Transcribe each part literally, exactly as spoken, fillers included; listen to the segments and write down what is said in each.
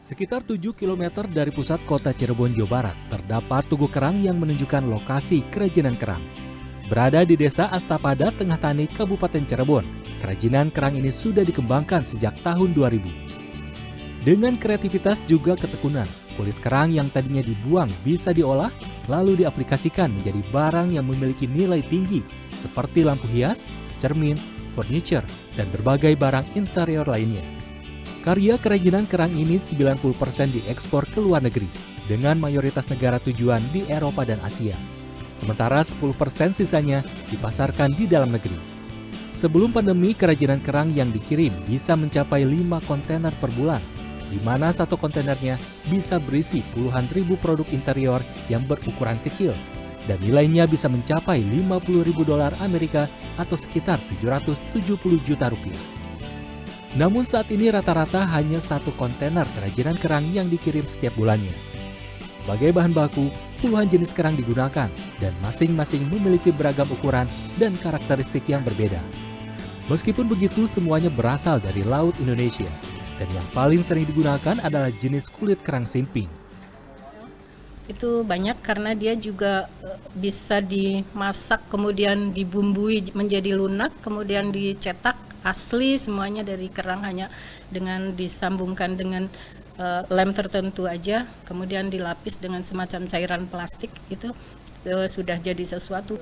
Sekitar tujuh kilometer dari pusat kota Cirebon, Jawa Barat, terdapat Tugu Kerang yang menunjukkan lokasi kerajinan kerang. Berada di desa Astapada, Tengah Tani, Kabupaten Cirebon, kerajinan kerang ini sudah dikembangkan sejak tahun dua ribu. Dengan kreativitas juga ketekunan, kulit kerang yang tadinya dibuang bisa diolah, lalu diaplikasikan menjadi barang yang memiliki nilai tinggi, seperti lampu hias, cermin, furniture, dan berbagai barang interior lainnya. Karya kerajinan kerang ini sembilan puluh persen diekspor ke luar negeri, dengan mayoritas negara tujuan di Eropa dan Asia. Sementara sepuluh persen sisanya dipasarkan di dalam negeri. Sebelum pandemi, kerajinan kerang yang dikirim bisa mencapai lima kontainer per bulan, di mana satu kontainernya bisa berisi puluhan ribu produk interior yang berukuran kecil, dan nilainya bisa mencapai lima puluh ribu dolar Amerika atau sekitar tujuh ratus tujuh puluh juta rupiah. Namun saat ini rata-rata hanya satu kontainer kerajinan kerang yang dikirim setiap bulannya. Sebagai bahan baku, puluhan jenis kerang digunakan dan masing-masing memiliki beragam ukuran dan karakteristik yang berbeda. Meskipun begitu, semuanya berasal dari Laut Indonesia, dan yang paling sering digunakan adalah jenis kulit kerang simping. Itu banyak karena dia juga bisa dimasak, kemudian dibumbui menjadi lunak, kemudian dicetak asli, semuanya dari kerang, hanya dengan disambungkan dengan uh, lem tertentu aja, kemudian dilapis dengan semacam cairan plastik, itu uh, sudah jadi sesuatu.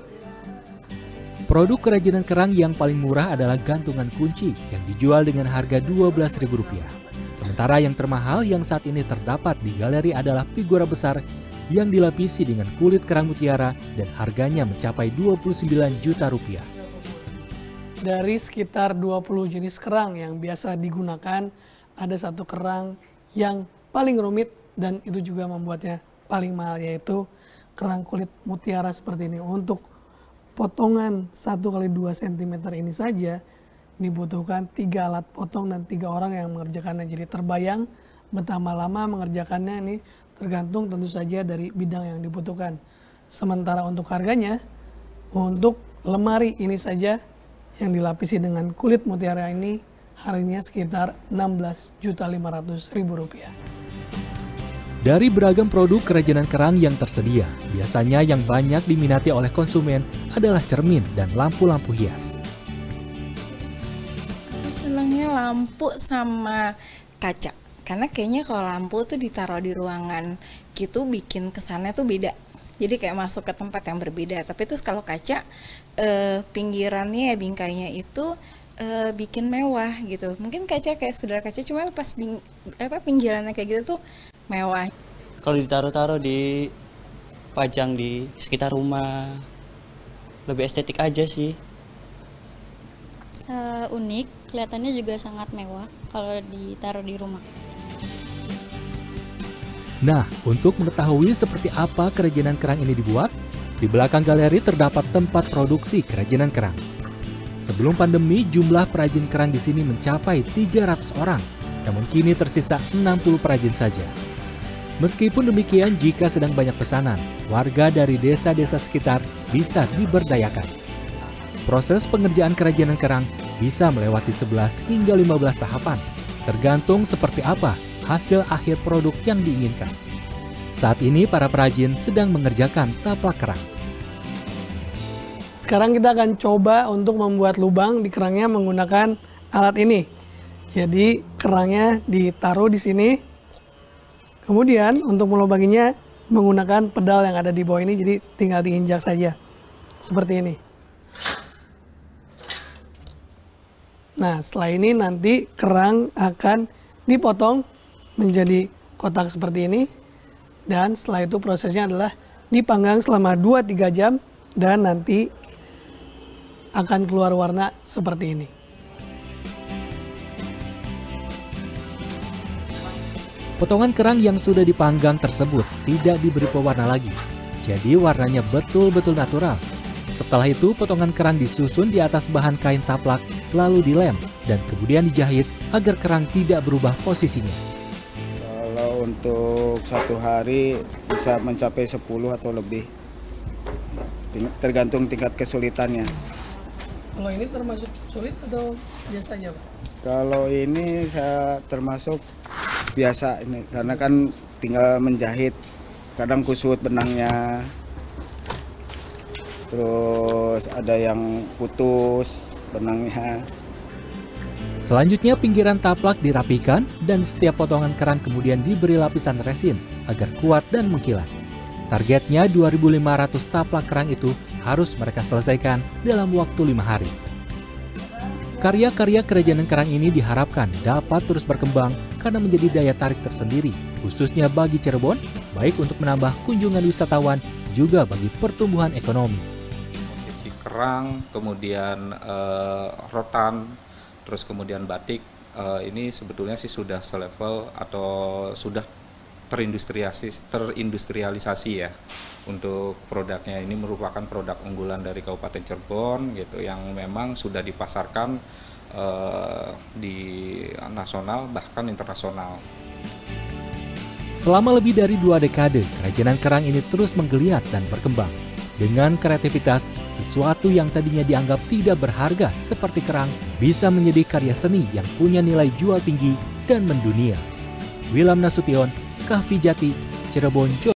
Produk kerajinan kerang yang paling murah adalah gantungan kunci yang dijual dengan harga dua belas ribu rupiah. Sementara yang termahal yang saat ini terdapat di galeri adalah figura besar yang dilapisi dengan kulit kerang mutiara dan harganya mencapai dua puluh sembilan juta rupiah. Dari sekitar dua puluh jenis kerang yang biasa digunakan, ada satu kerang yang paling rumit dan itu juga membuatnya paling mahal, yaitu kerang kulit mutiara seperti ini. Untuk potongan satu kali dua sentimeter ini saja dibutuhkan tiga alat potong dan tiga orang yang mengerjakannya. Jadi terbayang betapa lama mengerjakannya, ini tergantung tentu saja dari bidang yang dibutuhkan. Sementara untuk harganya, untuk lemari ini saja yang dilapisi dengan kulit mutiara ini harganya sekitar enam belas juta lima ratus ribu rupiah. Dari beragam produk kerajinan kerang yang tersedia, biasanya yang banyak diminati oleh konsumen adalah cermin dan lampu-lampu hias. Aku senangnya lampu sama kaca, karena kayaknya kalau lampu tuh ditaruh di ruangan gitu bikin kesannya tuh beda. Jadi kayak masuk ke tempat yang berbeda. Tapi terus kalau kaca, eh, pinggirannya ya bingkainya itu eh, bikin mewah gitu. Mungkin kaca kayak sederhana kaca, cuma pas bing, apa pinggirannya kayak gitu tuh mewah. Kalau ditaruh-taruh di pajang di sekitar rumah, lebih estetik aja sih. Uh, unik, kelihatannya juga sangat mewah kalau ditaruh di rumah. Nah, untuk mengetahui seperti apa kerajinan kerang ini dibuat, di belakang galeri terdapat tempat produksi kerajinan kerang. Sebelum pandemi, jumlah perajin kerang di sini mencapai tiga ratus orang, namun kini tersisa enam puluh perajin saja. Meskipun demikian, jika sedang banyak pesanan, warga dari desa-desa sekitar bisa diberdayakan. Proses pengerjaan kerajinan kerang bisa melewati sebelas hingga lima belas tahapan, tergantung seperti apa hasil akhir produk yang diinginkan. Saat ini para perajin sedang mengerjakan taplak kerang. Sekarang kita akan coba untuk membuat lubang di kerangnya menggunakan alat ini. Jadi kerangnya ditaruh di sini. Kemudian untuk melubanginya menggunakan pedal yang ada di bawah ini, jadi tinggal diinjak saja. Seperti ini. Nah, setelah ini nanti kerang akan dipotong menjadi kotak seperti ini, dan setelah itu prosesnya adalah dipanggang selama dua sampai tiga jam dan nanti akan keluar warna seperti ini. Potongan kerang yang sudah dipanggang tersebut tidak diberi pewarna lagi, jadi warnanya betul-betul natural. Setelah itu, potongan kerang disusun di atas bahan kain taplak, lalu dilem dan kemudian dijahit agar kerang tidak berubah posisinya. Kalau untuk satu hari bisa mencapai sepuluh atau lebih, tergantung tingkat kesulitannya. Kalau ini termasuk sulit atau biasa aja, Pak? Kalau ini saya termasuk biasa ini karena kan tinggal menjahit, kadang kusut benangnya, terus ada yang putus benangnya. Selanjutnya pinggiran taplak dirapikan dan setiap potongan kerang kemudian diberi lapisan resin agar kuat dan mengkilat. Targetnya dua ribu lima ratus taplak kerang itu harus mereka selesaikan dalam waktu lima hari. Karya-karya kerajinan kerang ini diharapkan dapat terus berkembang karena menjadi daya tarik tersendiri, khususnya bagi Cirebon, baik untuk menambah kunjungan wisatawan, juga bagi pertumbuhan ekonomi. Posisi kerang, kemudian eh, rotan, terus kemudian batik, eh, ini sebetulnya sih sudah selevel atau sudah terindustrialisasi, terindustrialisasi ya. Untuk produknya ini merupakan produk unggulan dari Kabupaten Cirebon gitu, yang memang sudah dipasarkan eh, di nasional bahkan internasional. Selama lebih dari dua dekade, kerajinan kerang ini terus menggeliat dan berkembang. Dengan kreativitas, sesuatu yang tadinya dianggap tidak berharga seperti kerang bisa menjadi karya seni yang punya nilai jual tinggi dan mendunia. Wilam Nasution, Kahvi Jati, Cirebon, Jawa.